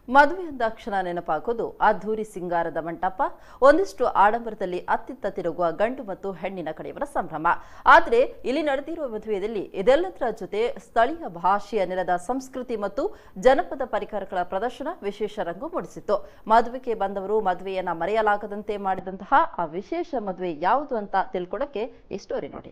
ಮದುವೆ ಅಂದಾಕ್ಷಣ ನೆನಪಾಗೋದು ಅದ್ಧೂರಿ ಸಿಂಗಾರದ ಮಂಟಪ, ಒಂದಿಷ್ಟು ಆಡಂಬರದಲ್ಲಿ ಅತ್ತಿತ್ತ ತಿರುಗುವ ಗಂಡು ಮತ್ತು ಹೆಣ್ಣಿನ ಕಡೆಯವರ ಸಂಭ್ರಮ. ಆದರೆ ಇಲ್ಲಿ ನಡೆದಿರುವ ಮದುವೆಯಲ್ಲಿ ಇದೆಲ್ಲದರ ಜೊತೆ ಸ್ಥಳೀಯ ಭಾಷೆಯ ನೆಲದ ಸಂಸ್ಕೃತಿ ಮತ್ತು ಜನಪದ ಪರಿಕರಗಳ ಪ್ರದರ್ಶನ ವಿಶೇಷ ರಂಗು ಮೂಡಿಸಿತ್ತು. ಮದುವೆಗೆ ಬಂದವರು ಮದುವೆಯನ್ನ ಮರೆಯಲಾಗದಂತೆ ಮಾಡಿದಂತಹ ಆ ವಿಶೇಷ ಮದುವೆ ಯಾವುದು ಅಂತ ತಿಳ್ಕೊಳ್ಳೋಕೆ ಈ ಸ್ಟೋರಿ ನೋಡಿ.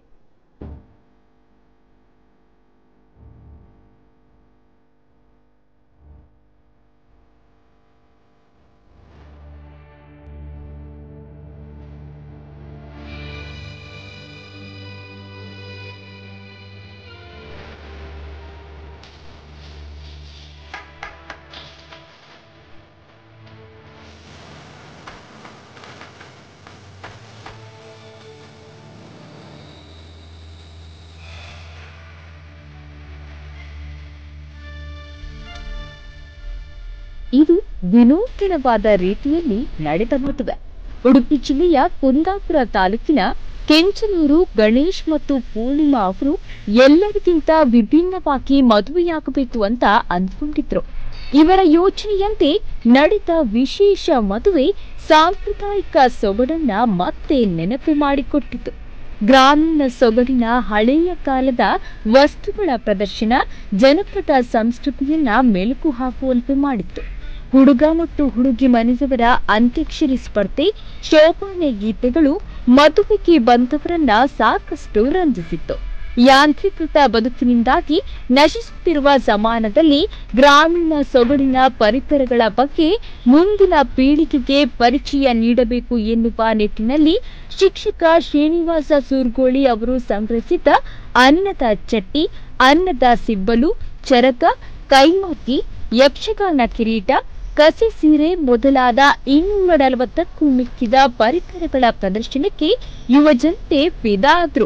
ಇದು ವಿನೂತನವಾದ ರೀತಿಯಲ್ಲಿ ನಡೆದ ಮದುವೆ. ಉಡುಪಿ ಜಿಲ್ಲೆಯ ಕುಂದಾಪುರ ತಾಲೂಕಿನ ಕೆಂಚನೂರು ಗಣೇಶ್ ಮತ್ತು ಪೂರ್ಣಿಮಾ ಅವರು ಎಲ್ಲರಿಗಿಂತ ವಿಭಿನ್ನವಾಗಿ ಮದುವೆಯಾಗಬೇಕು ಅಂತ ಅಂದ್ಕೊಂಡಿದ್ರು. ಇವರ ಯೋಚನೆಯಂತೆ ನಡೆದ ವಿಶೇಷ ಮದುವೆ ಸಾಂಪ್ರದಾಯಿಕ ಸೊಗಡನ್ನ ಮತ್ತೆ ನೆನಪು ಮಾಡಿಕೊಟ್ಟಿತು. ಗ್ರಾಮೀಣ ಸೊಗಡಿನ ಹಳೆಯ ಕಾಲದ ವಸ್ತುಗಳ ಪ್ರದರ್ಶನ ಜನಪದ ಸಂಸ್ಕೃತಿಯನ್ನ ಮೆಲುಕು ಹಾಕುವಂತೆ ಮಾಡಿತ್ತು. ಹುಡುಗ ಮತ್ತು ಹುಡುಗಿ ಮನೆಯವರ ಅಂತ್ಯಾಕ್ಷರಿ ಸ್ಪರ್ಧೆ, ಶೋಭಾನೆ ಗೀತೆಗಳು ಮದುವೆಗೆ ಬಂದವರನ್ನ ಸಾಕಷ್ಟು ರಂಜಿಸಿತ್ತು. ಯಾಂತ್ರೀಕೃತ ಬದುಕಿನಿಂದಾಗಿ ನಶಿಸುತ್ತಿರುವ ಸಮಾನದಲ್ಲಿ ಗ್ರಾಮೀಣ ಸೊಗಡಿನ ಪರಿಕರಗಳ ಬಗ್ಗೆ ಮುಂದಿನ ಪೀಳಿಗೆಗೆ ಪರಿಚಯ ನೀಡಬೇಕು ಎನ್ನುವ ನಿಟ್ಟಿನಲ್ಲಿ ಶಿಕ್ಷಕ ಶ್ರೀನಿವಾಸ ಸೂರ್ಗೋಳಿ ಅವರು ಸಂಗ್ರಹಿಸಿದ್ದ ಅನ್ನದ ಚಟ್ಟಿ, ಅನ್ನದ ಸಿಬ್ಬಲು, ಚರಕ, ಕೈಮಗ್ಗಿ, ಯಕ್ಷಗಾನ ಕಿರೀಟ, ಕಸಿ ಸೀರೆ ಮೊದಲಾದ 240ಕ್ಕೂ ಮಿಕ್ಕಿದ ಪರಿಕರಗಳ ಪ್ರದರ್ಶನಕ್ಕೆ ಯುವಜನತೆ ಫಿದಾ ಆದ್ರು.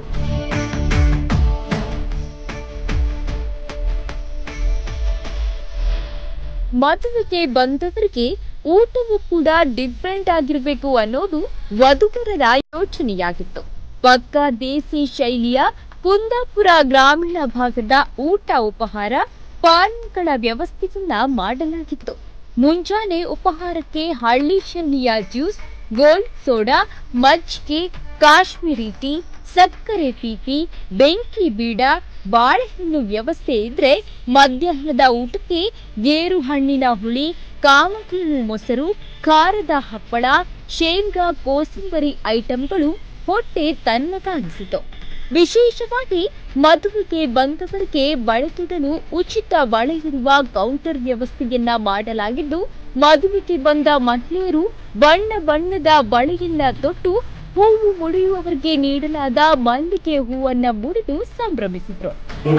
ಮದುವೆಗೆ ಬಂದವರಿಗೆ ಊಟವೂ ಕೂಡ ಡಿಫ್ರೆಂಟ್ ಆಗಿರಬೇಕು ಅನ್ನೋದು ವಧುವರರ ಯೋಚನೆಯಾಗಿತ್ತು. ಪಕ್ಕಾ ದೇಸಿ ಶೈಲಿಯ ಕುಂದಾಪುರ ಗ್ರಾಮೀಣ ಭಾಗದ ಊಟ ಉಪಹಾರ ಪಾನೀಯಗಳ ವ್ಯವಸ್ಥೆಯನ್ನ ಮಾಡಲಾಗಿತ್ತು. ಮುಂಜಾನೆ ಉಪಹಾರಕ್ಕೆ ಹಳ್ಳಿ ಶೆಲ್ಲಿಯ ಜ್ಯೂಸ್, ಗೋಲ್ಡ್ ಸೋಡಾ, ಮಜ್ಜಿಗೆ, ಕಾಶ್ಮೀರಿ ಟೀ, ಸಕ್ಕರೆ ಪೀಪಿ, ಬೆಂಕಿ ಬೀಡ, ಬಾಳೆಹಣ್ಣು ವ್ಯವಸ್ಥೆ ಇದ್ರೆ ಮಧ್ಯಾಹ್ನದ ಊಟಕ್ಕೆ ಗೇರು ಹಣ್ಣಿನ ಹುಳಿ, ಕಾಮಧೇನು ಮೊಸರು, ಖಾರದ ಹಪ್ಪಳ, ಶೇಂಗಾ ಕೋಸಂಬರಿ ಐಟಂಗಳು ಹೊಟ್ಟೆ ತನ್ನಗಾಗಿಸಿತು. ವಿಶೇಷವಾಗಿ ಮದುವೆಗೆ ಬಂದವರಿಗೆ ಬಳೆತೊಡಲು ಉಚಿತ ಬಳೆ ಇರುವ ಕೌಂಟರ್ ವ್ಯವಸ್ಥೆಯನ್ನ ಮಾಡಲಾಗಿದ್ದು, ಮದುವೆಗೆ ಬಂದ ಮಹಿಳೆಯರು ಬಣ್ಣ ಬಣ್ಣದ ಬಳೆಯನ್ನ ತೊಟ್ಟು ಹೂವು ಮುಡಿಯುವವರಿಗೆ ನೀಡಲಾದ ಮಲ್ಲಿಗೆ ಹೂವನ್ನ ಮುಡಿದು ಸಂಭ್ರಮಿಸಿದ್ರು.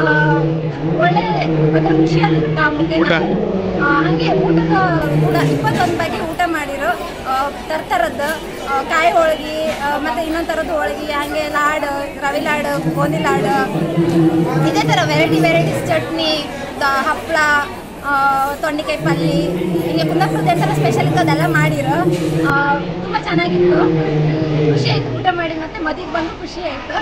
ಹಂಗೆ ಊಟದ ಕೂಡ 21 ಬಗೆ ಊಟ ಮಾಡಿರೋ ತರತರದ್ದು ಕಾಯಿ ಹೋಳಿಗೆ, ಮತ್ತೆ ಇನ್ನೊಂದು ಥರದ್ದು ಹೋಳಿಗೆ, ಹಾಗೆ ಲಾಡು, ರವೆ ಲಾಡು, ಗೋಧಿ ಲಾಡು, ಇದೇ ಥರ ವೆರೈಟೀಸ್ ಚಟ್ನಿ, ಹಪ್ಪಳ, ತೊಂಡೆಕಾಯಿ ಪಲ್ಯ, ಹಿಂಗೆ ಕುಂದಾಪುರದ ಥರ ಸ್ಪೆಷಲ್ ಇತ್ತು. ಅದೆಲ್ಲ ಮಾಡಿರೋ ತುಂಬ ಚೆನ್ನಾಗಿತ್ತು. ಖುಷಿ ಆಯಿತು ಊಟ ಮಾಡಿ, ಮತ್ತೆ ಮದುವೆಗೆ ಬಂದು ಖುಷಿ ಆಯಿತು.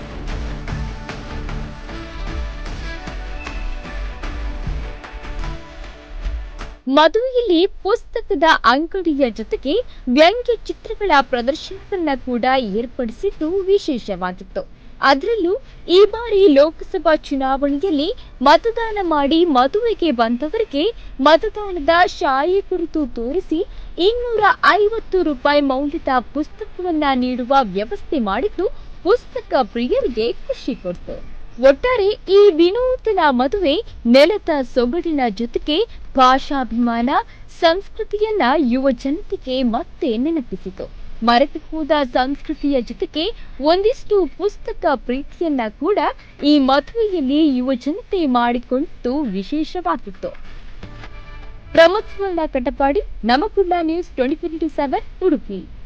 ಮದುವೆಯಲ್ಲಿ ಪುಸ್ತಕದ ಅಂಗಡಿಯ ಜೊತೆಗೆ ವ್ಯಂಗ್ಯ ಚಿತ್ರಗಳ ಪ್ರದರ್ಶನವನ್ನ ಕೂಡ ಏರ್ಪಡಿಸಿದ್ದು ವಿಶೇಷವಾಗಿತ್ತು. ಅದರಲ್ಲೂ ಈ ಬಾರಿ ಲೋಕಸಭಾ ಚುನಾವಣೆಯಲ್ಲಿ ಮತದಾನ ಮಾಡಿ ಮದುವೆಗೆ ಬಂದವರಿಗೆ ಮತದಾನದ ಶಾಯಿ ಕುರಿತು ತೋರಿಸಿ 250 ರೂಪಾಯಿ ಮೌಲ್ಯದ ಪುಸ್ತಕವನ್ನ ನೀಡುವ ವ್ಯವಸ್ಥೆ ಮಾಡಿದ್ದು ಪುಸ್ತಕ ಪ್ರಿಯರಿಗೆ ಖುಷಿ ಕೊಡ್ತು. ಒಟ್ಟಾರೆ ಈ ವಿನೂತನ ಮದುವೆ ನೆಲದ ಸೊಗಡಿನ ಜೊತೆಗೆ ಭಾಷಾಭಿಮಾನ, ಸಂಸ್ಕೃತಿಯನ್ನ ಯುವ ಜನತೆಗೆ ಮತ್ತೆ ನೆನಪಿಸಿತು. ಮರೆತು ಹೋದ ಸಂಸ್ಕೃತಿಯ ಜೊತೆಗೆ ಒಂದಿಷ್ಟು ಪುಸ್ತಕ ಪ್ರೀತಿಯನ್ನ ಕೂಡ ಈ ಮದುವೆಯಲ್ಲಿ ಯುವ ಜನತೆ ಮಾಡಿಕೊಂಡು ವಿಶೇಷವಾಗಿತ್ತು. ಪ್ರಮೋದ್ ಸುವರ್ಣ ಕಟಪಾಡಿ, ನಮಕುಲ್ಲ ನ್ಯೂಸ್ 24/7 ಉಡುಪಿ.